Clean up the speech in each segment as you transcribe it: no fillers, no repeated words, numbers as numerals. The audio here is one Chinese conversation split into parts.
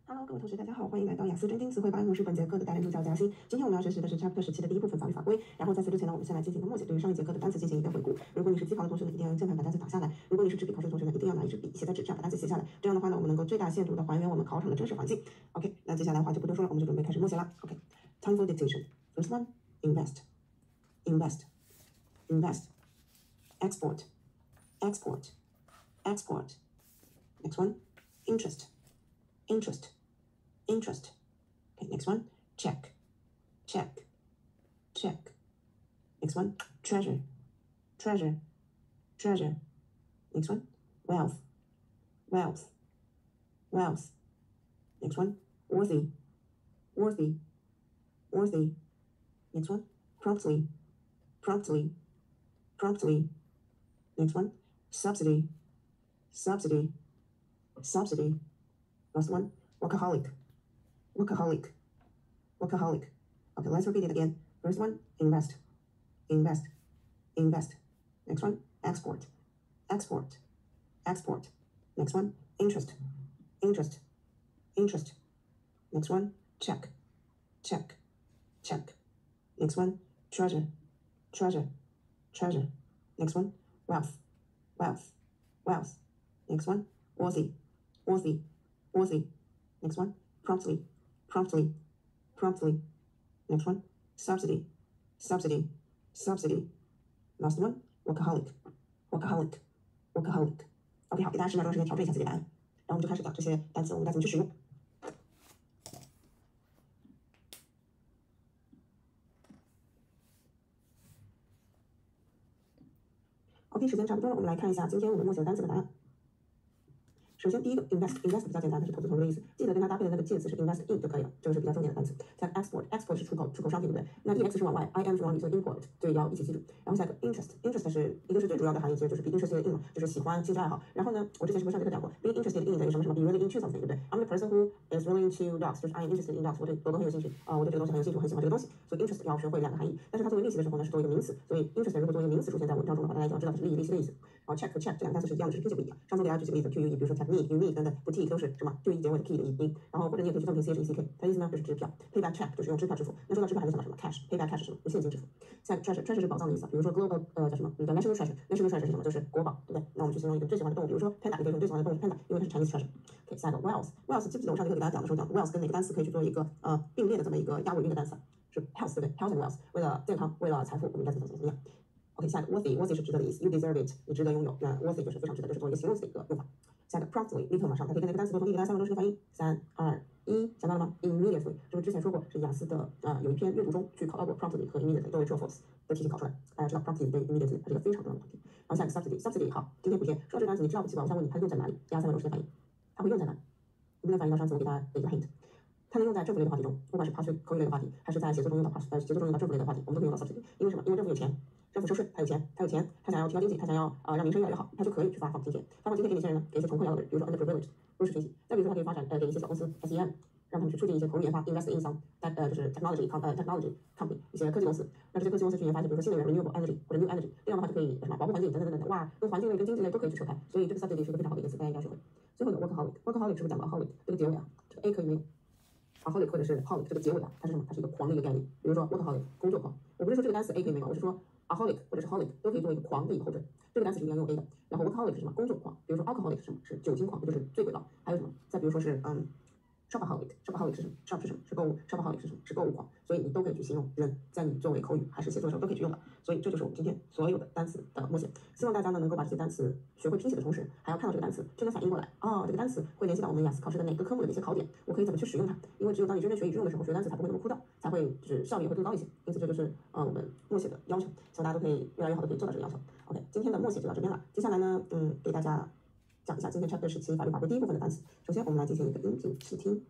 Hello， 各位同学，大家好，欢迎来到雅思真听词汇吧，我是本节课的代练助教嘉欣。今天我们要学习的是 Chapter 17的第一部分法律法规。然后在此之前呢，我们先来进行一个默写，对于上一节课的单词进行一个回顾。如果你是机考的同学呢，一定要用键盘把单词打下来；如果你是纸笔考试的同学呢，一定要拿一支笔写在纸上，把单词写下来。这样的话呢，我们能够最大限度的还原我们考场的真实环境。OK， 那接下来话就不多说了，我们就准备开始默写了。OK，time for dictation. First one, invest, invest, invest, export, export, export. Next one, interest, interest, interest. Okay, next one, check, check, check. Next one, treasure, treasure, treasure. Next one, wealth, wealth, wealth. Next one, worthy, worthy, worthy. Next one, promptly, promptly, promptly. Next one, subsidy, subsidy, subsidy. Last one, workaholic, workaholic, workaholic. Okay, let's repeat it again. First one, invest, invest, invest. Next one, export, export, export. Next one, interest, interest, interest. Next one, check, check, check. Next one, treasure, treasure, treasure. Next one, wealth, wealth, wealth. Next one, worthy, worthy, worthy. Next one, promptly, promptly, promptly. Next one, subsidy, subsidy, subsidy. Last one, workaholic, workaholic, workaholic. OK， 好，给大家10秒钟时间调整一下自己的答案，然后我们就开始讲这些单词，我们该怎么去使用。OK， 时间差不多了，我们来看一下今天我们默写的单词的答案。首先，第一个 invest 比较简单，它是投资投入的意思，记得跟它搭配的那个介词是 invest in 就可以了，这个是比较重点的单词。下一个 export 是出口商品，对不对？那 ex 是往外 ，im 是往里，所以 import 这要一起记住。然后下一个 interest 是一个是最主要的含义，其实就是 be interested in 嘛，就是喜欢、兴趣爱好。然后呢，我之前是不是上节课讲过 ，be interested in 等于什么什么 ，be really into something， 对不对 ？I'm the person who is willing to dogs， 就是 I am interested in dogs， 我对狗狗很有兴趣我对这个东西很有兴趣，我很喜欢这个东西。所以 interest 要学会两个含义，但是它作为例题的时候呢，是作为一个名词，所以 interest 如果作为一个名词出现在文章中的话，大家就要知道它是利益利息的意思。然后 check 和 check 这两个单词是一样的，只是拼写不一样。上次给大家举几个例子 ，QUE， 比如说 technique、unique 等等 ，boutique 都是什么 QE 结尾的 key 的音，然后或者你也可以去正拼 CHECK， 它的意思呢就是支票 ，payback check 就是用支票支付。那说到支票还能想到什么 cash，payback cash 是什么？现金支付。下一个 treasure 是宝藏的意思，比如说 global 叫什么？你的 national treasure 是什么？就是国宝，对不对？那我们去形容一个最喜欢的动物，比如说 panda， 你可以用最喜欢的动物是 panda， 因为它是 Chinese treasure。OK， 下一个 wealth 记不记得我上节课给大家讲的时候讲 wealth 跟哪个单词可以去做一个并列的这么一个押尾韵的单词？是 health， 对不对 ？health and wealth， 为了健康，为了财富，我们应该怎么样？OK， 下一个 worthy 是值得的意思 ，you deserve it， 你值得拥有。那 worthy 就是非常值得，就是作为一个形容词的一个用法。下一个 promptly 立刻马上，它可以跟那个单词做同义，给大家3秒钟时间反应。3、2、1，想到了吗 ？immediately， 这不之前说过，是雅思的有一篇阅读中去考到过 promptly 和 immediately 都为 true or false 的题型考出来。大家知道 promptly 跟 immediately 它是一个非常重要的题。然后下一个 subsidy 好，今天补贴。说到这个单词，你知道不知道？我想问你，它用在哪里？给大家3秒钟时间反应，它会用在哪里？能不能反映到上次我给大家的一个 hint？它能用在政府类的话题中，不管是考口语类的话题，还是在写作中用到写作中用到政府类的话题，我们都可以用到 subsidy。因为什么？因为政府有钱，政府收税，他有钱，他想要提高经济，他想要让民生越来越好，他就可以去发放津贴。发放津贴给哪些人呢？给一些穷困潦倒的人，比如说 underprivileged 弱势群体。再比如说，他可以发展给一些小公司 SEM， 让他们去促进一些口语研发 ，invest in some 就是 technology company 一些科技公司，让这些科技公司去研发一些比如说新能源 renewable energy 或者 new energy， 这样的话就可以什么保护环境等等等等。哇，跟环境类跟经济类都可以去扯开，所以这个 subsidy 是一个非常好的一个词，大家应该学会。最后一个 workaholic 是不是讲过 aholic 这个结尾啊？这个 a 可以没有。aholic 或者是 holic 这个结尾啊，它是什么？它是一个狂的一个概念。比如说 workaholic 工作狂，我不是说这个单词 a 可以没有，我是说 aholic 或者是 holic 都可以做一个狂的一个后缀。这个单词是一定要用 a 的。然后 workaholic 是什么？工作狂。比如说 alcoholic 是什么？是酒精狂，就是醉鬼佬。还有什么？再比如说是shopaholic 是什么 ？shop 是什么？是购物。shopaholic 是什么？是购物狂。所以你都可以去形容人，在你作为口语还是写作的时候都可以去用的。所以这就是我们今天所有的单词的默写。希望大家呢能够把这些单词学会拼写的同时，还要看到这个单词，就能反应过来，这个单词会联系到我们雅思考试的哪个科目的一些考点，我可以怎么去使用它？因为只有当你真正学以致用的时候，学单词才不会那么枯燥，才会就是效率也会更高一些。因此这就是我们默写的要求，希望大家都可以越来越好的可以做到这个要求。OK， 今天的默写就到这边了。接下来呢，给大家讲一下今天 Chapter 17法律法规第一部分的单词。首先我们来进行一个音频试听。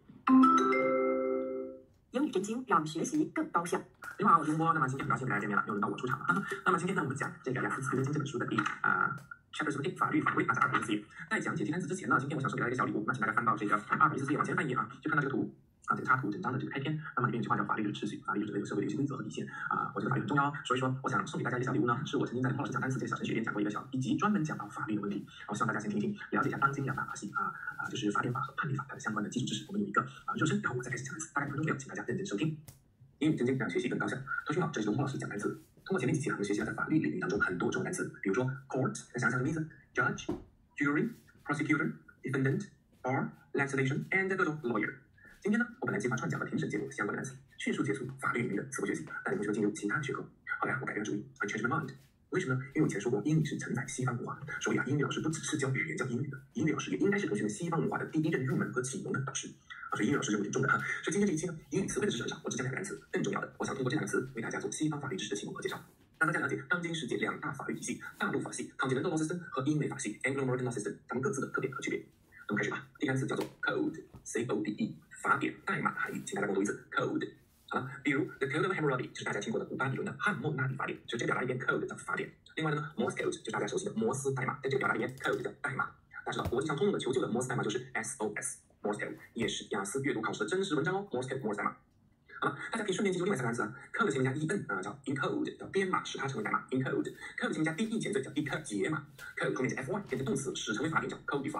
英语真经让学习更高效。 你好，我是主播。那么今天很高兴给大家见面了，又轮到我出场了。那么今天呢，我们讲这个雅思词汇真经这本书的Chapter 17法律法规，大家204页。在讲解题单词之前呢，今天我想送给大家一个小礼物，那请大家翻到这个214页往前翻一页啊，就看到这个图。 这个插图整章的这个开篇，那么里面有句话叫法律是秩序，法律是这个社会的游戏规则和底线我觉得法律很重要，所以说我想送给大家一个小礼物呢，是我曾经在彭老师讲单词这个小程序里面讲过一个小一集，专门讲到法律的问题，我希望大家先听一听，了解一下当今两大法系就是法典法和判例法它的相关的基础知识。我们有一个热身，然后我再开始讲单词，大概5分钟左右，请大家认真收听。英语真经让学习更高效。同学好，这是龙波老师讲单词。通过前面几期我们学习了在法律领域当中很多种单词，比如说 court， 大家想想什么意思 ？judge、jury、prosecutor、defendant、bar、legislation and 各种 lawyer。今天呢，我本来计划串讲和庭审结果相关的单词，迅速结束法律领域的词汇学习，带领同学们进入其他的学科。后来我改变了主意 ，I changed my mind。为什么呢？因为我以前说过，英语是承载西方文化的，所以英语老师不只是教语言、教英语的，英语老师也应该是同学们西方文化的第一任入门和启蒙的导师。所以英语老师任务挺重的所以今天这一期呢，英语词汇的知识很少，我只讲2个单词。更重要的，我想通过这2个词为大家做西方法律知识的启蒙和介绍，让大家了解当今世界2大法律体系：大陆法系 （Continental Law System） 和英美法系 （Anglo-American Law System） 它们各自的特点和区别。那么开始吧。第一个单词叫做 code，C-O-D-E， 法典、代码的含义，请大家跟我读一次 code。好了，比如 The Code of Hammurabi 就是大家听过的古巴比伦的汉谟纳比法典，就这个表达里面 code 叫法典。另外呢 ，Morse code 就是大家熟悉的摩斯代码，在这个表达里面 code 叫代码。大家知道国际上通用的求救的摩斯代码就是 SOS。Morse code 也是雅思阅读考试的真实文章哦。Morse code 摩斯代码。好了，大家可以顺便记住另外3个单词code 前面加 en 叫 encode， 叫编码，使它成为代码 encode。code 前面加 de 前缀叫 decode 解码。code 后面加 fy 变成动词，使成为法典叫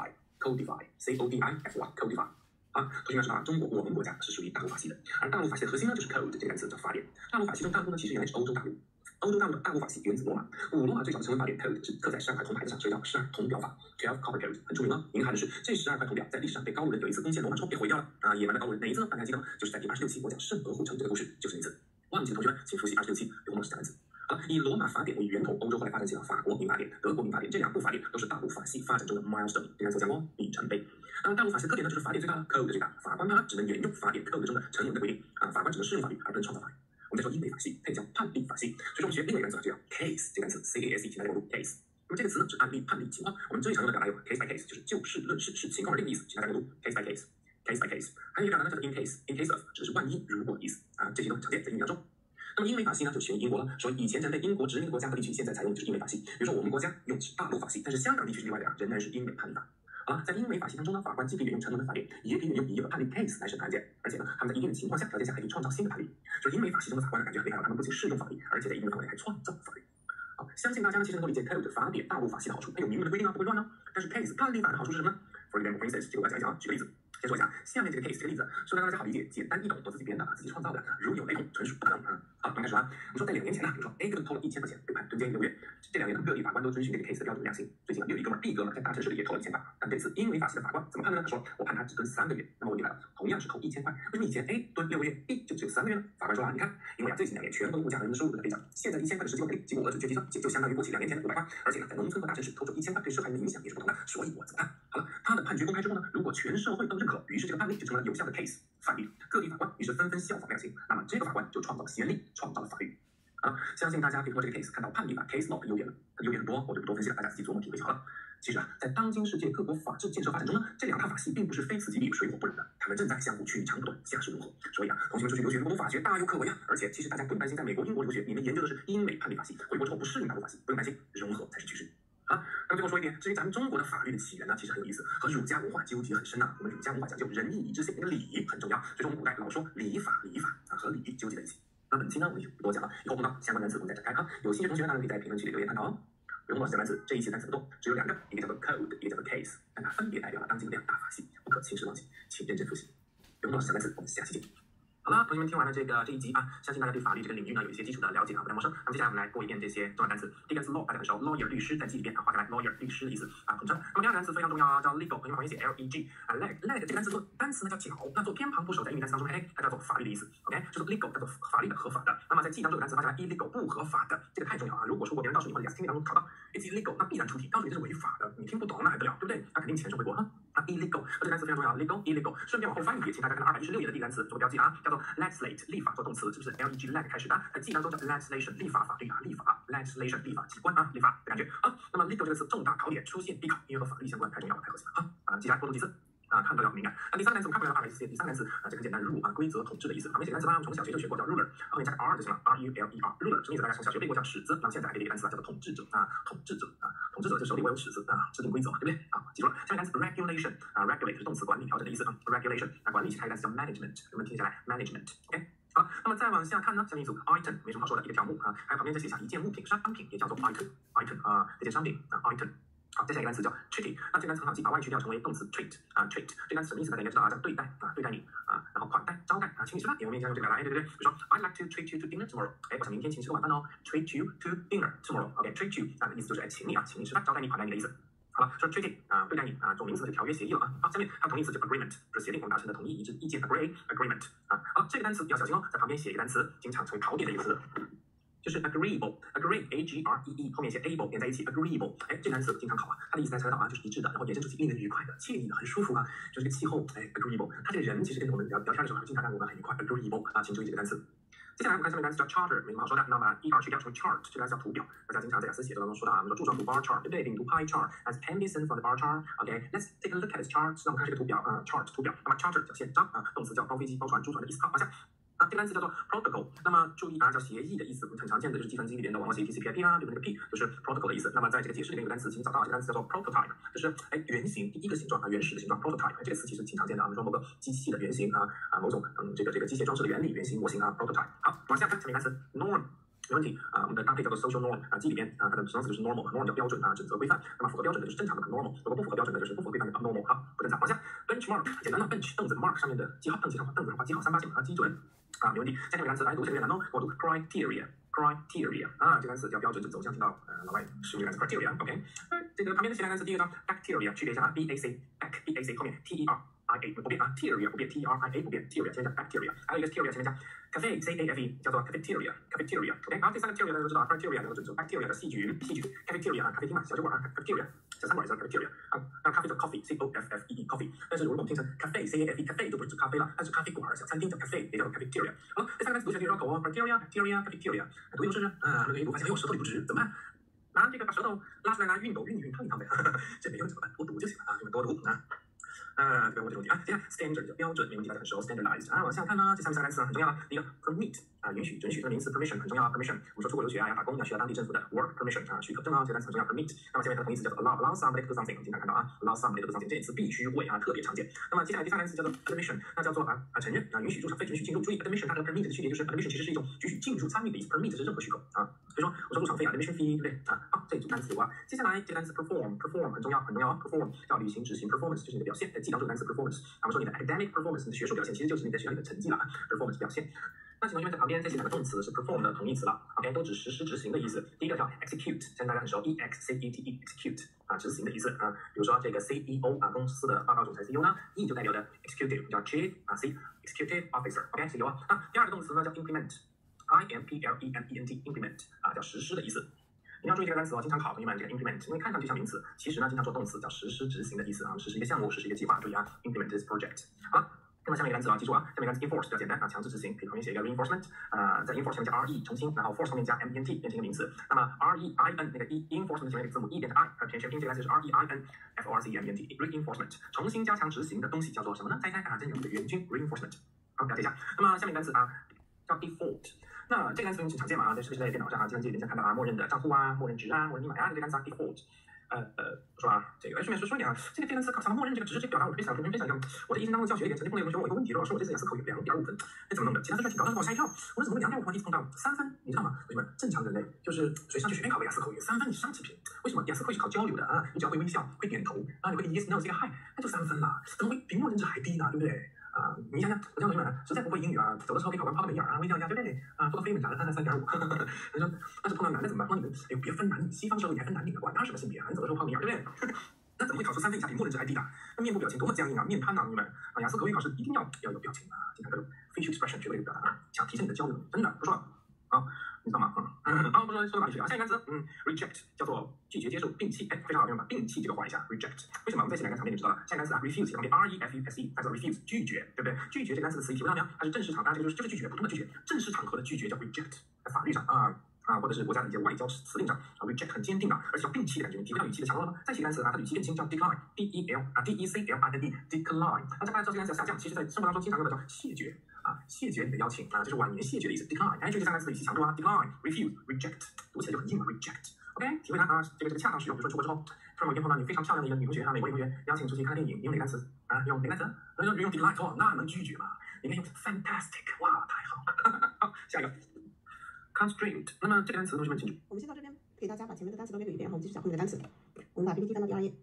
codify。codify，C-O-D-I-F-Y，codify。同学们知道中国我们国家是属于大陆法系的，而大陆法系的核心呢就是 code 这个单词叫法典。大陆法系中大陆呢其实原来是欧洲大陆，欧洲大陆的大陆法系源自罗马，古罗马最早的成文法典 code 是刻在12块铜牌子上，所以叫12铜表法 12 copper code， 很出名哦。隐含的是这12块铜表在历史上被高卢人有一次攻陷罗马之后被毁掉了野蛮的高卢人哪一次呢？大家记得吗？就是在第26期我讲圣俄护城这个故事就是那次。忘记的同学们请复习26期刘老师讲单词。好了，以罗马法典为源头，欧洲后来发展起了法国民法典、德国民法典，这2部法典都是大陆法系发展中的 milestone， 这个单词讲过里程碑。那么大陆法系的特点呢，就是法典最大了 ，code 最大，法官他只能沿用法典 code 中的成文的规定法官只能适用法律而不能创造法律。我们再说英美法系，它也叫判例法系，所以说我们学另外一个单词就叫 case 这个单词 ，C-A-S-E， 请大家跟我读 case。那么这个词呢，指案例、判例、情况。我们最常用的表达有 case by case， 就是就事论事，是情况而定的意思，请大家跟我读 case by case。case by case， 还有一个表达呢叫做 in case of， 指的是万一、如果的意思这些都很常见在英语当中。那么英美法系呢，就起源于英国了。所以以前曾被英国殖民的国家和地区，现在采用的就是英美法系。比如说我们国家用的是大陆法系，但是香港地区是例外的仍然是英美判例法。好了，在英美法系当中呢，法官既可以沿用成文的法典，也可以沿用已有的判例 case 来审判案件，而且呢，他们在一定的情况下、条件下还可以创造新的判例。所以英美法系中的法官呢，感觉很厉害，他们不仅适用法律，而且在一定的范围内还创造法律。相信大家呢其实能够理解 code 法典大陆法系的好处，它有明文的规定不会乱但是 case 判例法的好处是什么呢 ？For instance， 这个我要讲一讲举个例子。先说一下下面这个 case 这个例子，说让大家好理解，简单易懂，我自己编的自己创造的，如有雷同，纯属不可能好，我们开始了。我们说在2年前呢，比如说 A 哥们偷了1000块钱，被判蹲监6个月。这2年呢，各地法官都遵循这个 case 的标准量刑。最近又有一哥们 B 哥们在大城市里也偷了1000块，但这次英美法系的法官怎么判的呢？他说我判他只蹲3个月。那么问题来了，同样是偷1000块，为什么以前 A 蹲6个月 ，B 就只有3个月呢？法官说你看，因为最近2年全国的物价和人的收入都在飞涨，现在1000块的实际获得率，经过我准确计算，就相当于过去2年前的500块。而且呢，在农村和大城市偷走1000块对受害人的影响也是不同的，所以我怎么判？好了，他的判决公开之后呢，如果全社会都认可，于是这个判例就成了有效的 case 范例，各地法官于是纷纷效仿量刑，那么这个法官就创造了先例，创造了法律。相信大家可以通过这个 case 看到判例法 case law 的优点了，它优点很多，我就不多分析了，大家自己琢磨体会就好了。其实在当今世界各国法治建设发展中呢，这2大法系并不是非此即彼、水火不容的，他们正在相互取长补短，相势融合。所以同学们出去留学如果懂法学，大有可为而且其实大家不用担心，在美国、英国留学，你们研究的是英美判例法系，回国之后不适应大陆法系，不用担心，融合才是趋势。那么最后说一点，至于咱们中国的法律的起源呢，其实很有意思，和儒家文化纠结很深我们儒家文化讲究仁义礼智信，那个礼很重要，所以说我们古代老说礼法和礼纠结在一起。那本期呢，我们就不多讲了，以后碰到相关单词我们再展开有兴趣的同学呢，可以在评论区里留言探讨哦。刘老师讲单词，这一期单词不多，只有2个，一个叫做 code， 一个叫做 case， 但它分别代表了当今2大法系，不可轻视忘记，请认真复习。刘老师讲单词，我们下期见。好了，同学们听完了这一集相信大家对法律这个领域呢有一些基础的了解不太陌生。那么接下来我们来过一遍这些重要单词。第一个单词 law 大家很熟 ，lawyer 律师，再记一遍画下来 lawyer 律师的意思统称。那么第2个单词非常重要叫 legal， 同学们旁边写 leg 这个单词做单词呢叫脚，那做偏旁部首在英语单词当中它叫做法律的意思 ，OK， 就是 legal 叫做法律的、合法的。那么在记忆当中有个单词画下来 illegal 不合法的，这个太重要如果说过别人告诉你或者雅思听力当中考到 it's illegal， 那必然出题，告诉你这是违法的，你听不懂那还得了，对不对？那肯定钱收回国illegal， 这个单词非常重要 ，illegal。顺便往后翻一页，请大家看到216页的第一个单词做个标记叫做 legislate， 立法做动词，是不是 leg 开始的？在记忆当中叫 legislation， 立法法律立法 legislation 立法机关立法的感觉那么 legal 这个词重大考点出现必考，因为和法律相关，太重要了，太核心了记下来多读几次。 看不了敏感。那第三个单词我们看不了 RSC， 第三个单词这很简单 ，rule 规则统治的意思。旁边写个单词吧，我们从小学就学过，叫 ruler， 后面加个 r 就行了 ，ruler 什么意思？大家从小学背过叫尺子，那么现在还背了一个单词叫做统治者统治者统治者就手里握有尺子制定规则嘛，对不对记住了。下面单词 regulation regulate 是动词管理调整的意思regulation 管理其他一个单词叫 management， 我们听下来 management，OK。好，那么再往下看呢，下面一组 item 没什么好说的，一个条目还有旁边再写一下一件物品、商品也叫做 item 这件商品item。好，接下来一个单词叫 treaty， 那这个单词很好记，把 y 去掉成为动词 treat treat 这个单词什么意思？大家应该知道叫对待对待你然后款待招待请你吃饭，我们应该用这个来，对不对？比如说 I'd like to treat you to dinner tomorrow， 我想明天请你吃个晚饭哦 ，treat you to dinner tomorrow，OK，treat you 意思就是请你请你吃饭，招待你，款待你的意思。好了，说 treaty 对待你这种名词就条约协议了好，下面还有同义词叫 agreement， 就是协定我们达成的同意一致意见 agreement 好，这个单词要小心哦，在旁边写一个单词，经常成为考点的一个词。就是 agreeable，agree a g r e e 后面写 able 连在一起 agreeable， 这个单词经常考它的意思大家知道就是一致的，然后衍生出令人愉快的、惬意的、很舒服就是这个气候agreeable， 它这个人其实跟我们聊天的时候经常让我们很愉快 agreeable 请注意这个单词。接下来我们看下面单词叫 charter， 没什么好说的，那么 er 去掉成 chart， 这个单词叫图表，大家经常在雅思写作当中说到我们说柱状图 bar chart， 对不对？饼图 pie chart，as Henderson from the bar chart，OK，let's take a look at this chart， 那我们看这个图表chart 图表，那么 charter 叫宪章动词叫包飞机、包船、租船的意思。好，往下。这个单词叫做 protocol， 那么注意叫协议的意思，很常见的就是计算机里边的网络协议 TCP/IP 就是那个 P 就是 protocol 的意思。那么在这个解释里面有个单词，请你找到这个单词叫做 prototype， 就是原型第一个形状原始的形状 prototype， 这个词其实挺常见的我们说某个机器的原型某种这个机械装置的原理原型模型prototype。好，往下看下面单词 norm。没问题我们的搭配叫做 social norm 记里边它的形容词就是 normal 叫标准准则规范，那么符合标准的就是正常的 normal， 如果不符合标准的就是不符合规范的 abnormal 好，不正常。往下 benchmark 简单的 bench 凳子 mark 上面的记号，凳子上凳子画记号389基准没问题。下面单词来读这个有点难我读 criteria 这个单词叫标准准则，我想听到老外使用这个单词 criteria OK。这个旁边的其他单词第一个叫 bacteria， 区别一下bac 后面 teria 不变teria 不变 teria 不变 teria 前面加 bacteria， 还有一个 teria 前面加 cafe cafe 叫做 cafeteria OK。好，第三个 teria 大家都知道 criteria 叫做准则 bacteria 叫细菌 cafeteria 咖啡厅小酒馆cafeteria 小餐馆叫 cafeteria 那咖啡叫 coffee coffee coffee， 但是如果我们听成 cafe cafe 就不是指咖啡了，但是咖啡馆小餐厅叫 cafe 也叫做 cafeteria。好，第三个单词读起来有点绕口criteria cafeteria 读一读试试那个读发现我舌头里不直怎么办？拿这个把舌头拉出来运动运烫一烫呗这没用怎么办？多读就行了你们多读这个问题接下来 standard 叫标准，没问题，大家很熟 standardized 往下看呢，这下面三个单词很重要第一个 permit 允许准许这个名词 permission 很重要permission 我们说出国留学要打工要需要当地政府的 work permission 许可证这个单词很重要 permit。那么下面它的同义词叫做 allow somebody to do something， 经常看到allow somebody to do something 这一词必须会特别常见。那么接下来第三个单词叫做 admission， 那叫做承认允许入场非准许进入。注意 admission 它和 permit 的区别就是 admission 其实是一种允许进入参与的意思 permit 是任何许可比如说我说入场费admission fee 对不对好，这一组单词接下来这个单词 perform 很重要perform 叫履行执行 performance 就是你的表现，记到这个单词 performance我们说你的 academic performance 你的学术表现其实就是你在学校里的成绩了performance 表现。那请同学们在旁边再写两个动词是 perform 的同义词了 OK， 都指实施执行的意思。第一个叫 execute， 相信大家很熟 execute execute 执行的意思比如说这个 CEO 公司的报告总裁 CEO 呢 E 就代表的 executive 叫 chief C executive officer OK CEO 第二个动词呢叫 implement implement implement 叫实施的意思。你要注意这个单词经常考同学们这个 implement， 因为看上去像名词，其实呢经常做动词，叫实施执行的意思实施一个项目，实施一个计划，注意implement this project。好，那么下面一个单词记住下面一个单词 enforce 比较简单强制执行，可以同学写一个 reinforcement，在 enforce 前面加 re 澄清，然后 force 后面加 ment 变成一个名词。那么 rein 那个 enforcement 前面那个字母 e 变成 i， 全拼这个单词是 reinforcement reinforcement 重新加强执行的东西叫做什么呢？猜猜这是援军 reinforcement。好，了解一下。那么下面单词叫 default。那这个单词很常见嘛在电脑上计算机里面看到默认的账户默认值默认密码这个单词default。我说这个顺便说一点这个单词考默认这个值这个表达我想跟同学分享一个我在一生当中教学里面曾经碰到一个同学问我一个问题说我这次雅思口语2.5分怎么弄的？其他分数挺高但是给我吓一跳我说怎么2.5分一直碰到3分你知道吗？同学们正常人类就是谁上去随便考个雅思口语3分以上起评，为什么？雅思会是考交流的你只要会微笑会点头你会 yes no 这个 hi 那就3分了，怎么会比默认值还低呢？对不对？你想想，我教同学们实在不会英语走的时候给考官抛个媚眼微笑一下，对不对？做个飞吻啥的3.5。你说，但是碰到男的怎么办？碰到女的，别分男女，西方社会你还分男女的，管他什么性别你走的时候抛媚眼，对不对？那怎么会考出3分以下比默认值还低的？那面部表情多么僵硬面瘫你们雅思口语考试一定要有表情经常各种 facial expression 学会表达想提升你的交流，真的不说了你知道吗？不说哪里去下一个单词reject 叫做拒绝接受摒弃非常好用把摒弃这个画一下 reject 为什么？我们再写两个场面就知道了。下一个单词refuse 旁边 refuse 它叫 refuse 拒绝对不对？拒绝这个单词的词义体会到没有？它是正式场合，这个就是拒绝普通的拒绝，正式场合的拒绝叫 reject， 在法律上或者是国家的一些外交辞令上，reject 很坚定而且要摒弃的感觉，体会到语气的强弱了吗？再起一个单词它的语气更轻，叫 decline，decline，decline。那大家知道这个单词要下降，其实在生活当中经常用的叫谢绝谢绝你的邀请就是晚年谢绝的意思 decline。这个三个单词的语气强度decline、refuse、reject，读起来就很硬reject。OK， 体会它这个恰当使用，比如说出国之后，突然某天碰到你非常漂亮的一个女同学美国女同学，邀请出去看电影，你用哪个单词用哪个单词？用 decline， 那能拒绝吗？你可以用 fantastic， 哇，太好了。好，下一个 constraint。那么这个单词同学们清楚？ 我们先到这边，给大家把前面的单词都列个一遍，然后我们继续讲后面的单词。我们把 PPT 翻到第2页。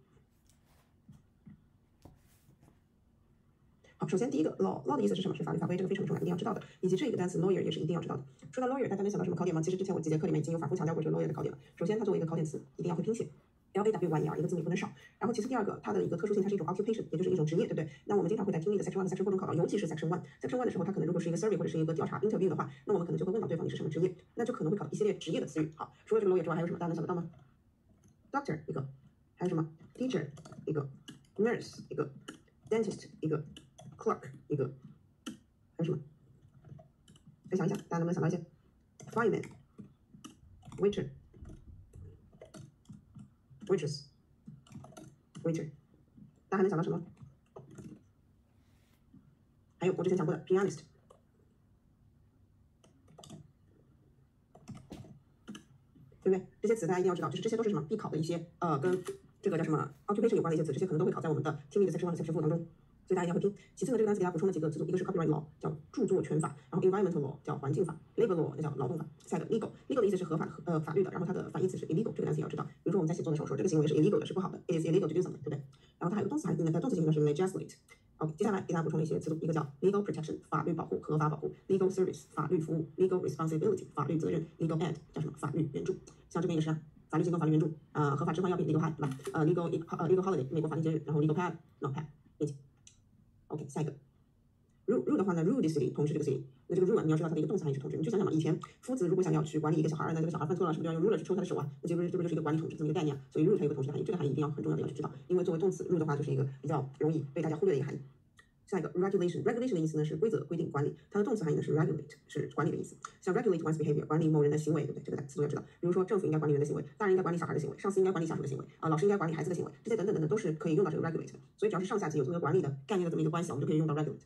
好，首先第一个 law 的意思是什么？是法律法规，这个非常重要，一定要知道的。以及这个单词 lawyer 也是一定要知道的。说到 lawyer， 大家能想到什么考点吗？其实之前我几节课里面已经有反复强调过这个 lawyer 的考点了。首先，它作为一个考点词，一定要会拼写。LAWYER 一个字母不能少，然后其次第二个，它的一个特殊性，它是一种 occupation， 也就是一种职业，对不对？那我们经常会在听力的 section 1和 section 4中考到，尤其是 section 1的时候，它可能如果是一个 survey 或者是一个调查 interview 的话，那我们可能就会问到对方你是什么职业，那就可能会考一系列职业的词语。好，除了这个 lawyer 之外，还有什么？大家能想得到吗 ？Doctor 一个，还有什么 ？Teacher 一个 ，Nurse 一个 ，Dentist 一个 ，Clerk 一个，还有什么？再想一想，大家能不能想到一些 ？Fireman、Waiter、Waitress。大家还能想到什么？还有我之前讲过的 pianist， 对不对？这些词大家一定要知道，就是这些都是什么必考的一些跟这个叫什么 occupation 有关的一些词，这些可能都会考在我们的听力的section 1和section 4当中。所以大家一定要会拼。其次呢，这个单词给大家补充了几个词组，一个是 copyright law， 叫著作权法，然后 environmental law 叫环境法 ，labor law 那叫劳动法。下一个 legal 的意思是合法法律的，然后它的反义词是 illegal， 这个单词也要知道。比如说我们在写作的时候说这个行为是 illegal 的，是不好的 ，it is illegal to do something， 对不对？然后它还有个动词动词形式是 legislate。OK， 接下来给大家补充了一些词组，一个叫 legal protection 法律保护、合法保护 ，legal service 法律服务 ，legal responsibility 法律责任 ，legal aid 叫什么法律援助。像这边也是法律行动、法律援助合法置换药品 legal high， 对吧？legal holiday 美国法定节日，然后 legal pad pad。OK， 下一个 rule 的话呢 ，rule the city 统治这个 city， 那这个 rule 你要知道它的一个动词含义是统治。你去想想嘛，以前夫子如果想要去管理一个小孩，那这个小孩犯错了，是不是要用 ruler 去抽他的手啊？那这不就是一个管理统治这么一个概念啊？所以 rule 它有个统治含义，这个含义一定要很重要的要去知道，因为作为动词 rule 的话就是一个比较容易被大家忽略的一个含义。下一个 regulation 的意思呢是规则、规定、管理，它的动词含义呢是 regulate， 是管理的意思。像 regulate one's behavior 管理某人的行为，对不对？这个词都要知道。比如说政府应该管理人的行为，大人应该管理小孩的行为，上司应该管理下属的行为老师应该管理孩子的行为，这些等等等等都是可以用到这个 regulate 的。所以只要是上下级有这么一个管理的概念的这么一个关系，我们就可以用到 regulate。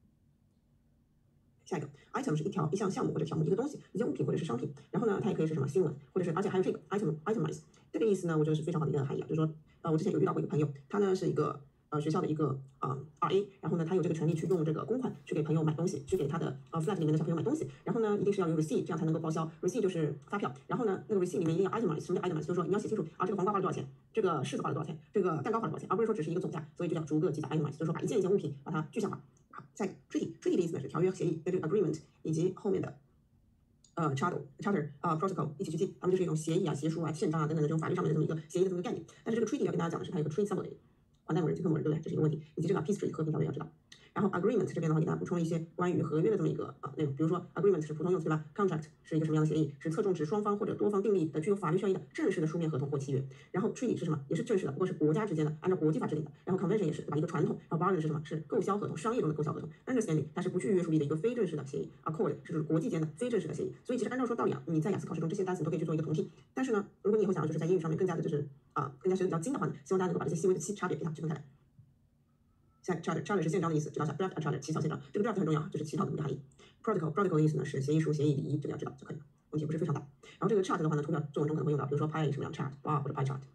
下一个 item 是一项项目或者条目，一个东西，一件物品或者是商品。然后呢，它也可以是什么新闻，或者是而且还有这个 itemize 这个意思呢，我觉得是非常好的一个含义就是说我之前有遇到过一个朋友，他呢是一个学校的一个RA， 然后呢他有这个权利去用这个公款去给朋友买东西，去给他的flat 里面的小朋友买东西，然后呢一定是要有 receipt， 这样才能够报销。receipt 就是发票，然后呢那个 receipt 里面一定要 itemize， 什么叫 itemize？ 就是说你要写清楚这个黄瓜花了多少钱，这个柿子花了多少钱，这个蛋糕花了多少钱，而不是说只是一个总价，所以就叫逐个记载 itemize， 就是说把一件物品把它具象化。好，下一个 treaty 的意思呢是条约、协议，跟这个 agreement 以及后面的charter protocol 一起去记，它们就是一种协议协书宪章等等的这种法律上面的这么一个协议的这么一个概念。但是这个 treaty 要跟大家讲的是它有个 trade summary， 还贷某人就跟某人，对不对？这是一个问题，以及这个 peace treaty 和平条约要知道。然后 agreement 这边的话，给大家补充了一些关于合约的这么一个内容，比如说 agreement 是普通用词对吧 ？contract 是一个什么样的协议？是侧重指双方或者多方订立的具有法律效益的正式的书面合同或契约。然后 treaty 是什么？也是正式的，不过是国家之间的，按照国际法制定的。然后 convention 也是对吧？一个传统。然后 bargain 是什么？是购销合同，商业中的购销合同。understanding 它是不具约束力的一个非正式的协议。accord 是国际间的非正式的协议。所以其实按照说道理你在雅思考试中这些单词都可以去做一个统计。但是呢，如果你以后想要就是在英语上面更加的就是更加学的比较精的话呢，希望大家能够把这些细微的差别给它区分开来。下一个 charter 是宪章的意思，知道一下 draft charter 起草宪章，这个 draft 很重要，就是起草的一个含义。protocol 的意思呢是协议书、协议礼仪，这个要知道就可以了，问题不是非常大。然后这个 chart 的话呢，图表作文中可能会用到，比如说 pie 什么样 chart 或者 pie chart。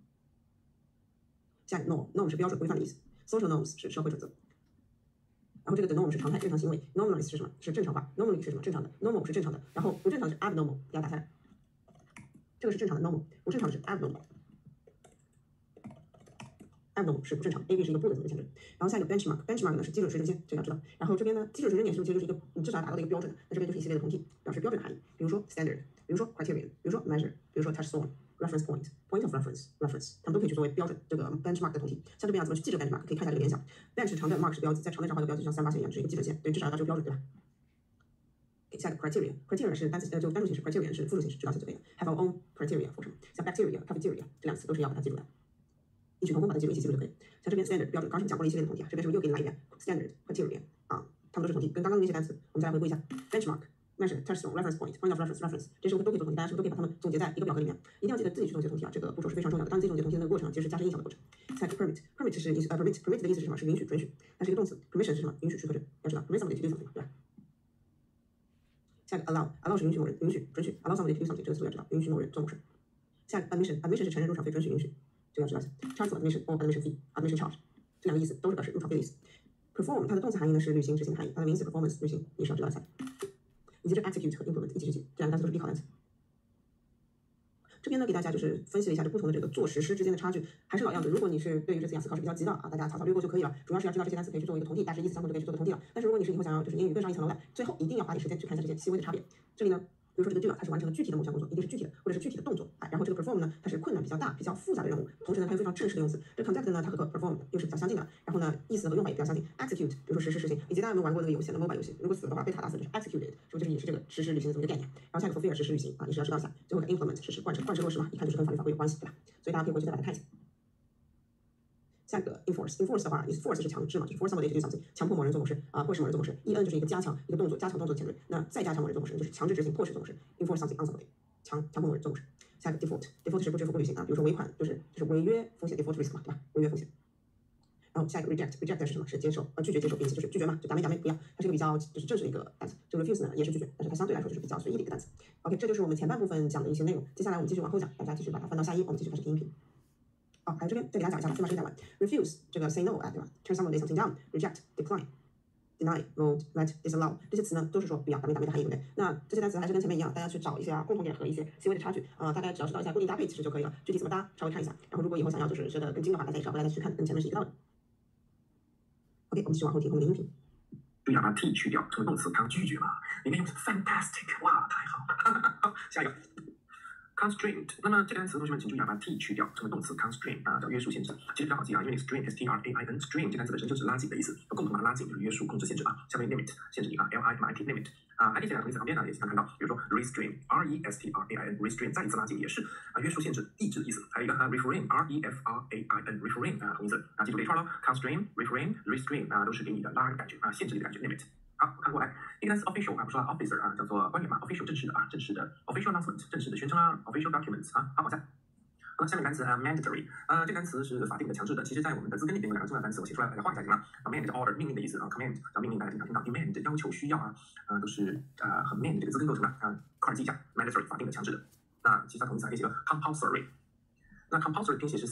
下一个 norm 是标准规范的意思 ，social norms 是社会准则。然后这个 norm 是常态正常行为 ，normalize 是什么？是正常化 ，normally 是什么？正常的 ，normal 是正常的，然后不正常的是 abnormal， 给大家打下来。这个是正常的 normal， 不正常的是 abnormal。abnormal 是不正常 ，A B 是一个不的这么一个前缀。然后下一个 benchmark 呢是基准水准线，这个要知道。然后这边呢，基准水准点是不是就是一个你至少要达到的一个标准？那这边就是一系列的统计，表示标准的含义。比如说 standard， 比如说 criterion， 比如说 measure， 比如说 touchstone、reference point、point of reference， 它们都可以去作为标准这个 benchmark 的统计。像这边怎么去记这个 benchmark， 可以看一下这个联想。bench 是长的 mark 是标记，在长的账号的标记，像387一样，是一个基准线，对，至少要达这个标准，对吧？下一个 criteria 是单词就单数形式 criterion 是复数形式，知道就可以了。have our own criteria for 什么？像 bacteria、cafeteria 这两个词都是要把它记住的。异曲同工把它记住，一起记住就可以。像这边 standard 标准，刚才讲过了一系列的统计这边是不是又给你来一遍 standard criteria 它们都是统计，跟刚刚的那些单词，我们再来回顾一下 benchmark measure touchstone reference point of reference， 这是我们都可以做统计，大家是不是都可以把它们总结在一个表格里面？一定要记得自己去总结统计啊，这个步骤是非常重要的。当你自己总结统计的那个过程，其实是加深印象的过程。下一个 permit 是permit 的意思是什么？是允许、准许，它是一个动词。permission 是什么？允许、许可证。要知道 permit somebody to do something， 对吧？下一个 allow 是允许某人，允许、准许 allow somebody to do something， 这个词要知道，允许某人做某事。下一个 admission 是承认入场费，准许、允许，这个要知道。charge for admission or admission fee，admission charge 这两个意思都是表示入场费的意思。perform 它的动词含义呢是履行、执行的含义，它的名词 performance 履行也是要知道一下。以及这 execute 和 implement 一起去记，这两个单词都是必考单词。这边呢，给大家就是分析了一下这不同的这个做实施之间的差距。还是老样子，如果你是对于这次雅思考试比较急的啊，大家草草略过就可以了。主要是要知道这些单词可以去做一个统计，大致意思相同就可以去做个统计了。但是如果你是以后想要就是英语更上一层楼的，最后一定要花点时间去看一下这些细微的差别。这里呢，比如说这个 do 它是完成了具体的某项工作，一定是具体的或者是具体的动作啊。然后这个 perform 呢，它是困难比较大、比较复杂的任务，同时呢，它又非常正式的用词。这 conduct 呢，它和 perform 又是比较相近的，然后呢，意思和用法也比较相近。execute 比如说实施、实行，以及大家有没有玩过那个游戏的 MOBA 游戏？如果死了的话，被塔打死就是 executed，说就是也是这个实施、履行的这么一个概念。然后下一个 fulfill 实施、履行啊，也是要知道一下。最后一个 implement 实施、贯彻落实嘛，一看就是跟法律法规有关系，对吧？所以大家可以回去再把它看一下。下一个 enforce 的话 ，force 是强制嘛，就是 force somebody to do something， 强迫某人做某事啊，迫使某人做某事。en 就是一个加强一个动作，加强动作的前缀。那再加强某人做某事，就是强制执行，迫使做某事。enforce something on somebody， 强迫某人做某事。下一个 default 是不支付不履行啊，比如说违款就是违约风险 default risk 嘛，对吧？违约风险。然后下一个 reject 是什么？是接受拒绝接受，并且就是拒绝嘛，就打没不要。它是一个比较就是正式的一个单词。这个 refuse 呢也是拒绝，但是它相对来说就是比较随意的一个单词。OK， 这就是我们前半部分讲的一些内容。接下来我们继续往后讲，大家继续把它翻到下一，我们继续开始听音频。好，还有这边再给大家讲一下吧，先把这个讲完。refuse 这个 say no 啊，对吧 ？turn somebody something down，reject decline。deny、vote、let、disallow 这些词呢，都是说不要打没的含义，对不对？那这些单词还是跟前面一样，大家去找一下共同点和一些细微的差距大概只要知道一下固定搭配其实就可以了。具体怎么搭，稍微看一下。然后如果以后想要就是学的更精的话，大家也是要回来再去看，跟前面是一个道理。OK， 我们继续往后听后面的音频。 注意要把 t 去掉，成为动词，它拒绝嘛，里面用 fantastic， 哇，太好了。下一个。constraint， 那么这个单词同学们请注意把 t 去掉，成为动词 constraint 啊，叫约束限制。其实比较好记啊，因为 strain strain strain 这个单词本身就是拉紧的意思，共同把它拉紧就是约束、控制、限制啊。下面 limit 限制你啊 limit limit 啊，还可以写两个同义词旁边呢，也经常看到，比如说 restrain restrain restrain 再一次拉紧也是啊约束、限制、抑制的意思。还有一个refrain refrain refrain 啊同义词啊，记住这一串咯 constrain refrain restrain 啊都是给你的拉的感觉啊，限制的感觉 limit。好，看过来，这个单词 official 啊，不说了 officer 啊，叫做官员嘛 ，official 正式的啊，正式的 official announcement 正式的宣称啊 ，official documents 啊，好，往下。好了，下面单词mandatory 这个单词是法定的、强制的。其实，在我们的字根里面有两个重要单词，我写出来大家画一下行了。command order 命令的意思啊 ，command 叫命令，大家经常听到 demand 要求、需要啊，都是和 man 这个字根构成的啊，快点记一下 mandatory 法定的、强制的。那其实它同义词还可以写个 compulsory。那 compulsory 拼写是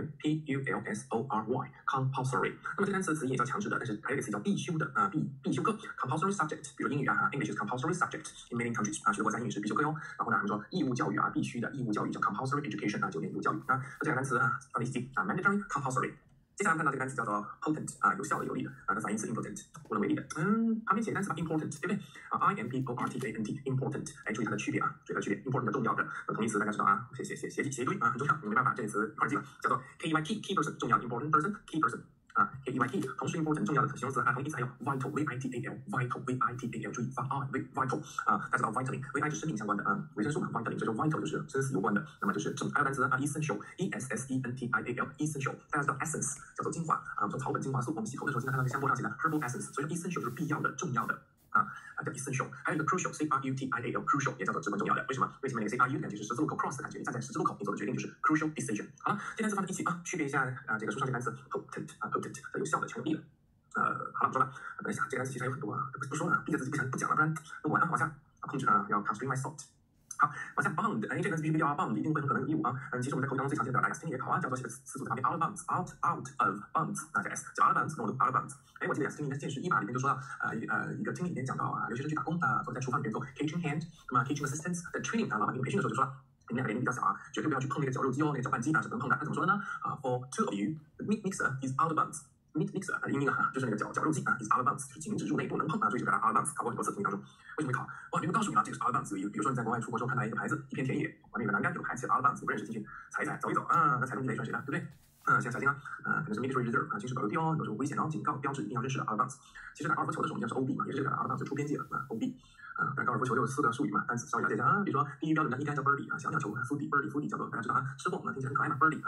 compulsory，compulsory。那么这个单词词义也叫强制的，但是还有一个词叫必修的啊，必修课 compulsory subject。比如英语啊 ，English is compulsory subject in many countries 啊，许多国家英语是必修课哟。然后呢，我们说义务教育啊，必须的义务教育叫 compulsory education 啊，9年义务教育啊。那这两个单词啊，要你记啊 mandatory compulsory。接下来看到这个单词叫做 potent 啊，有效的、有力的啊，那反义词 impotent 无能为力的。旁边写个单词吧 important 对不对啊 ？important important， 哎，注意它的区别啊，注意它的区别 important 重要的同义词大家知道啊，写一堆啊，很重要，你没办法这些词一块记了，叫做 key person 重要 important person key person。啊 ，key， 同时 important 重要的形容词啊，同义词还有 vital vital， 注意发 vital 啊，大家知道 vitamin 是生命相关的啊，维生素嘛 vitamin， 所以说 vital 就是生死攸关的，那么就是还有单词啊 essential essential， 大家知道 essence 叫做精华啊，从草本精华素，我们洗头的时候经常看到那香波上写的 herbal essence， 所以说 essential 就是必要的、重要的。叫 essential， 还有一个 crucial crucial crucial 也叫做至关重要的，为什么？为什么那个 cru 感觉是十字路口 cross 的感觉？你站在十字路口，你做的决定就是 crucial decision。好了，这单词放在一起啊，区别一下这个书上这单词 potent potent 有效的、强有力的。好了，说吧。本来想这个单词其实还有很多啊，不说了，逼着自己不讲了，不然录完往下控制要 constrain my thought。好，往下 bound， 这个单词必须背掉啊 ，bound 一定会很可能有义务啊。其实我们在口语当中最常见的表达，听力也考啊，叫做写个词组在旁边 out of bounds out of bounds 啊，加 s 叫 out of bounds， 跟我读 out of bounds。我记得雅思听力应该是见识1吧，里面就说到一个听力里面讲到留学生去打工或者在厨房里面做 kitchen hand， 那么 kitchen assistants 在 training 老板给你培训的时候就说了，你们两个年龄比较小啊，绝对不要去碰那个绞肉机哦，那个搅拌机是不能碰的。那怎么说的呢？For 2 of you, the meat mixer is out of bounds。meat mixer 英英啊，就是那个绞肉机is out of bounds， 就是禁止入内，不能碰啊，所以就给它 out of bounds。考过很多次听力当中，为什么会考？哇，别人告诉你了，这个是 out of bounds。比如说你在国外出国之后看到一个牌子，一片田野，外面有个栏杆，有个牌子写 out of bounds， 你不认识进去踩一踩，走一走啊，那踩中地雷算谁的，对不对？像小心啊，可能是 military reserve 警示保留地哦，有什么危险哦，警告标志一定要认识的 out of bounds。其实打高尔夫球的时候，我们叫是 OB 嘛，也是这个 out of bounds 出边界了OB。但高尔夫球有4个术语嘛，单词稍微了解一下啊，比如说第一标准的一杆叫 birdie 小鸟球， foodie 叫做大家知道啊，吃货听起来很可爱嘛 birdie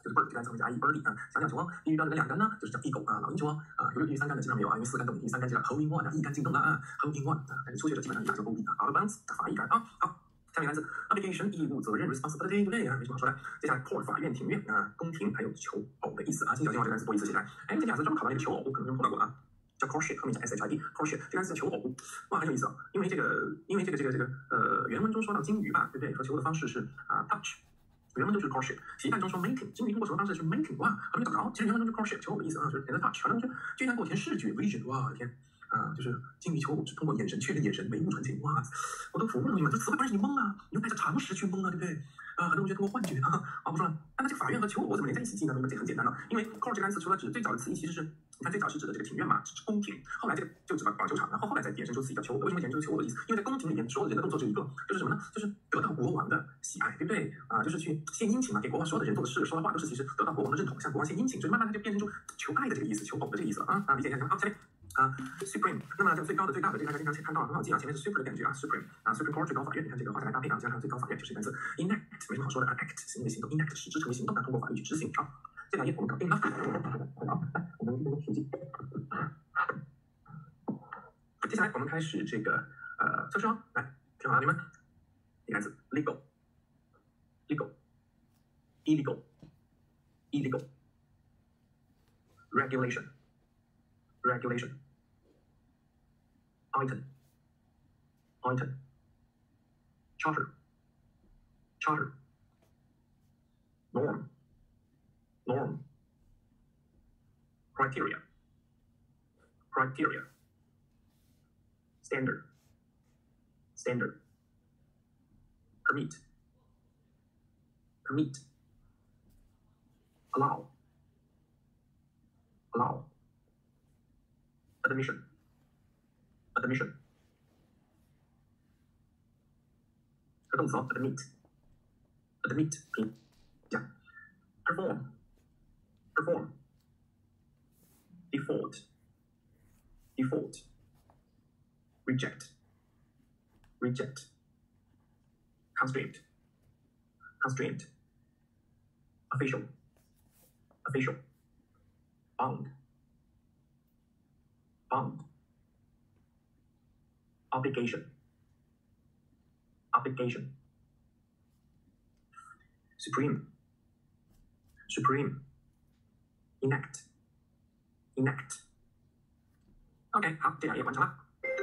就是 bird 这个单词后面加 e，birdie 啊，小鸟球哦。地狱标准的2杆呢，就是叫 eagle 啊，老鹰球哦。有地狱3杆的基本上没有啊，因为4杆等于3杆就叫 hole in one 啊，一杆进洞了啊 ，hole in one 啊。但是初学者基本上打就 OB 啊 ，out of bounds 罚1杆啊。好，下面单词 obligation 义务责任 responsibility 对不对啊？没什么好说的。接下来 court 法院庭院啊，宫廷还有求偶的意思啊，请小心哦，这个单词多义词写起来。哎，这雅思专门考到那个求偶，可能没有碰到过啊。叫 courtship， 后面加 ship，courtship 这个单词叫求偶，哇，很有意思啊、哦。因为这个原文中说到金鱼吧，对不对？说求偶的方式是touch， 原文就是 courtship。习惯中说 making， 金鱼通过什么方式去 making， 哇，好像没找着。其实原文中就是 courtship， 求偶的意思啊，就是点的 touch。反正居然给我填视觉 vision， 哇，我的天啊，就是金鱼求偶是通过眼神确认眼神，眉目传情，哇，我都服了你们，这词汇不让你蒙啊，你用带着常识去蒙啊，对不对？很多同学通过幻觉啊，不说了。但这个法院和求偶怎么连在一起记呢？这很简单的，因为 court 这个单词除了指最早的词义其实是，你看最早是指的这个庭院嘛，指宫廷，后来这个就指网球场，然后后来再衍生出自己叫求偶。为什么衍生出求偶的意思？因为在宫廷里面，所有的人的动作只有一个，就是什么呢？就是得到国王的喜爱，对不对啊？就是去献殷勤嘛，给国王所有的人做的事、说的话都是其实得到国王的认同，向国王献殷勤，所以慢慢它就变成出求爱的这个意思，求偶的这个意思了啊，理解一下行吗？好，下面。supreme， 那么这个最高的最大的，这个大家经常看到很好记啊，前面是 super 的感觉啊 ，supreme 啊 ，supreme court 最高法院，你看这个画下来搭配啊，加上最高法院就是一单词 enact， 没什么好说的 ，act 是因为行动 ，enact 使之成为行动，通过法律去执行。好，这2页我们搞定了。好，来我们读笔记。接下来我们开始这个测试哦，来听好了你们，一个单词 legal，illegal，illegal，regulation。item, charter, norm, criteria, standard, permit, allow, admission,它动词哦 admit 评价 perform default reject constraint official bound obligation supreme enact OK 好，这2页完成了。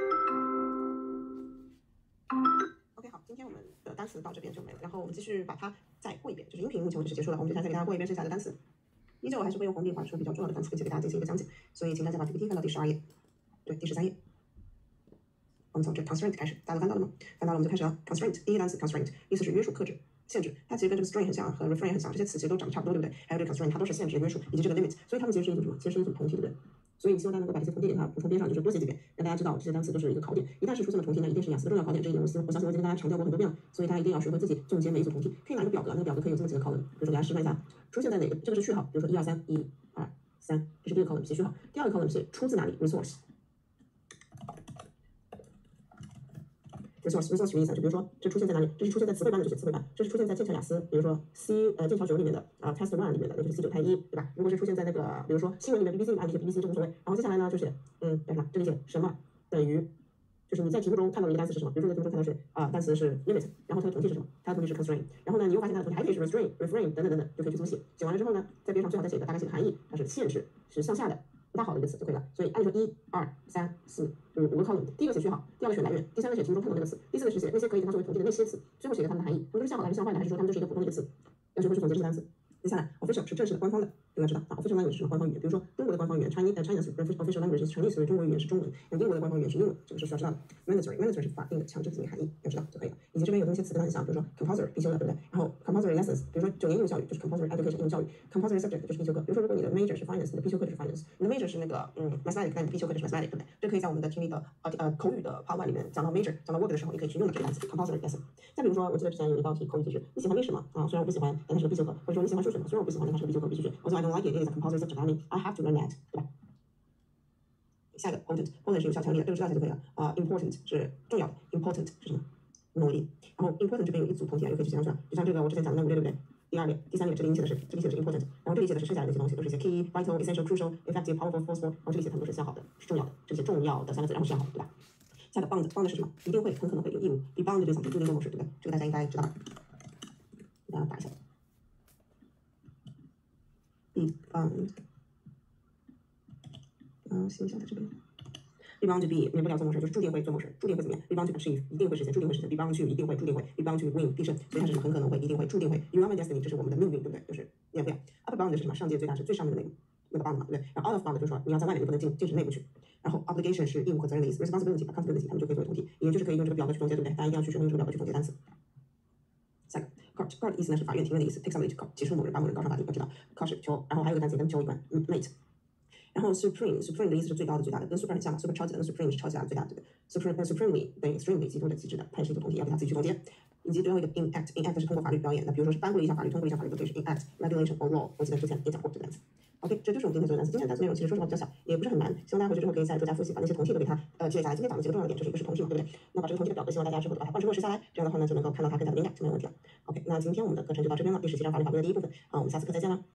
OK 好，今天我们的单词到这边就没了，然后我们继续把它再过一遍，就是音频目前为止结束了，我们接下来再给大家过一遍剩下的单词。依旧我还是会用红笔划出比较重要的单词，并且给大家进行一个讲解，所以请大家把 PPT 翻到第12页，对，第13页。我们从这 constraint 开始，大家都翻到了吗？翻到了我们就开始了。constraint 第一个单词 constraint 意思是约束、克制、限制，它其实跟这个 strain 很像，和 refrain 很像，这些词其实都长得差不多，对不对？还有这个 constraint 它都是限制、约束以及这个 limit， 所以它们其实是一组什么？其实是一组同体，对不对？所以希望大家能够把这些同体给它补充边上，就是多写几遍，让大家知道这些单词都是一个考点。一旦是出现了同体，那一定是雅思的重要考点。这一点我相信我已经跟大家强调过很多遍了，所以大家一定要学会自己总结每一组同体。可以拿一个表格，那个表格可以有这么几个 column， 比如说给大家示范一下，出现在哪个？这个是序号，比如说1、2、3，1、2、3，这是第一个 column 写序号。第二个 column 是出自哪里 ？resource 什么意思？就比如说，这出现在哪里？这是出现在词汇班的这些词汇班，这是出现在剑桥雅思，比如说剑桥9里面的Test 1里面的，那就是 C9 1，对吧？如果是出现在那个，比如说新闻里面 BBC 里面，这些 BBC 这无所谓。然后接下来呢，就写叫什么？这里写什么等于，就是你在题目中看到的一个单词是什么？比如说在题目中看到是单词是 limit， 然后它的同体是什么？它的同体是 constraint。然后呢，你又发现它的同体还可以是 restrain、refrain 等等等等，就可以去这么写。写完了之后呢，在边上最好再写一个大概写的含义，它是限制，是向下的。不大好的一个词就可以了，所以按说1、2、3、4、5个 column， 第一个写序号，第二个写来源，第三个写题目中看到那个词，第四个是写那些可以跟它作为统计的那些词，最后写一个它们的含义，它们都是向好还是向坏的，还是说它们就是一个普通的一个词？要学会去总结这些单词。接下来 official 是正式的、官方的，应该知道啊。official language 是什么？官方语言，比如说中国的官方语言 Chinese official language is Chinese， 所以中国语言是中文。那英国的官方语言是英文，这个是需要知道的。mandatory 是法定的、强制性的含义，要知道就可以了。以及这边有东西词跟它很像，比如说 compulsory 必修的，对不对？然后 compulsory lessons， 比如说9年义务教育就是 compulsory education 义务教育 ，compulsory subject 就是必修课。比如说如果你的 major 是 finance， 你的必修课就是 finance， 你的 major 是那个mathematics， 那你的必修课就是 mathematics， 对不对？这可以在我们的听力的口语的 part 1里面讲到 major， 讲到 word 的时候，你可以去用的这个单词 compulsory lesson。再比如说，我记得之前有一道题口语题是你喜欢历史吗？虽然我不喜欢，但它是个必修课。或者说你喜欢数学吗？虽然我不喜欢，但它是个必修课，必须学。我说 I don't like it, it is a compulsory subject. I mean, I have to learn that， 对吧？下一个 potent 是有效强力的，这个知道一下就可以了。important 是重要的 ，important 是什么？努力。然后 important 这边有一组同体啊，又可以去想想，就像这个我之前讲的那5类，对不对？ 第三列，这里写的是 important， 然后这里写的是剩下的那些东西，都是一些 key、vital、essential、crucial、effective、powerful、forceful， 然后这里写的很多是向好的，是重要的，这些重要的三个字，然后是向好的，对吧？下一个 bound 是什么？一定会，很可能会有义务。be bound 对 something 注定做某事，对不对？这个大家应该知道吧？给大家打一下。be bound， 然后写一下在这边。be bound to be 免不了做某事，就是注定会做某事，注定会怎么样 ？be bound to achieve 一定会实现，注定会实现。be bound to 一定会，注定会。be bound to win 必胜，所以它是什么？很可能会，一定会，注定会。You are my destiny 这是我们的命运，对不对？就是免不了。upper bound 是什么？上界最大是最上面的那个 bound 嘛，对不对？然后 out of bound 就是说你要在外面，你不能禁止内部去。然后 obligation 是义务和责任的意思 ，responsibility 和 accountability 它们就可以作为同体，也就是可以用这个表格去总结，对不对？大家一定要去学会用这个表格去总结单词。下一个 court 意思呢是法院庭院的意思 ，take somebody to court 起诉某人，把某人告上法庭，要知道 court 是求，然后还有一个单词跟求有关，mate。然后 supreme 的意思是最高的、最大的，跟 super 很像嘛 ，super 超级的，跟 supreme 是超级大的、最大的，对不对 ？supremely 等于 extremely 极度的、极致的，它也是一个同体，要给它自己去总结。以及最后一个 enact 是通过法律表演的，比如说是颁布了一项法律，通过一项法律，都可以是 enact regulation or law。我记得之前也讲过这个单词。OK， 这就是我们今天所有单词。今天的单词内容其实说实话比较小，也不是很难，希望大家回去之后可以在多加复习，把那些同体都给它记录下来。今天讲的几个重要的点，就是一个是同体嘛，对不对？那把这个同体的表格，希望大家之后把它换成落实下来，这样的话呢就能够看到它更加的敏感，就没有问题了。OK，那今天我们的课程就到这边了，历史、记账、法律、法规的第一部分啊，我们下次课再见了。